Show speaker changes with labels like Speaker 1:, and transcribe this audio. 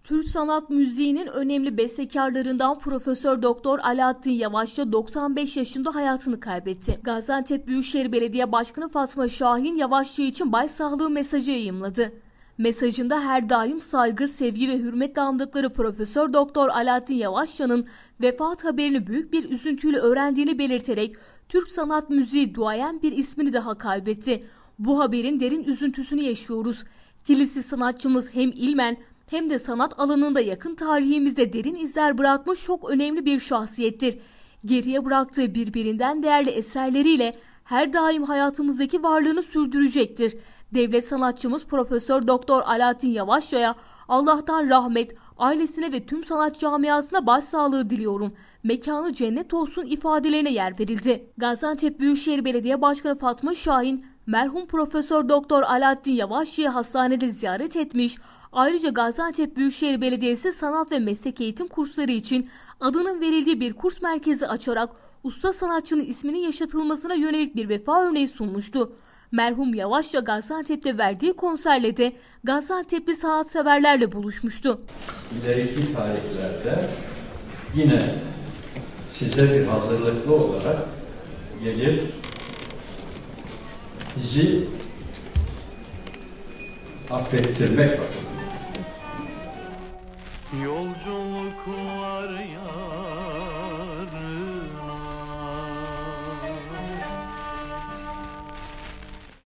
Speaker 1: Türk sanat müziğinin önemli bestekarlarından Profesör Doktor Alaaddin Yavaşça 95 yaşında hayatını kaybetti. Gaziantep Büyükşehir Belediye Başkanı Fatma Şahin Yavaşça için başsağlığı mesajı yayımladı. Mesajında her daim saygı, sevgi ve hürmetle andıkları Profesör Doktor Alaaddin Yavaşça'nın vefat haberini büyük bir üzüntüyle öğrendiğini belirterek Türk sanat müziği duayen bir ismini daha kaybetti. Bu haberin derin üzüntüsünü yaşıyoruz. Kilisi sanatçımız hem ilmen hem de sanat alanında yakın tarihimizde derin izler bırakmış çok önemli bir şahsiyettir. Geriye bıraktığı birbirinden değerli eserleriyle her daim hayatımızdaki varlığını sürdürecektir. Devlet sanatçımız Profesör Doktor Alaaddin Yavaşça'ya Allah'tan rahmet, ailesine ve tüm sanat camiasına başsağlığı diliyorum. Mekanı cennet olsun ifadelerine yer verildi. Gaziantep Büyükşehir Belediye Başkanı Fatma Şahin, merhum Profesör Doktor Alaaddin Yavaşça'yı hastanede ziyaret etmiş. Ayrıca Gaziantep Büyükşehir Belediyesi sanat ve meslek eğitim kursları için adının verildiği bir kurs merkezi açarak usta sanatçının isminin yaşatılmasına yönelik bir vefa örneği sunmuştu. Merhum Yavaşça Gaziantep'te verdiği konserle de Gaziantep'li sanatseverlerle buluşmuştu.
Speaker 2: İleriki tarihlerde yine size bir hazırlıklı olarak gelir, bizi affettirmek bakımından.
Speaker 3: Yolculuk var ya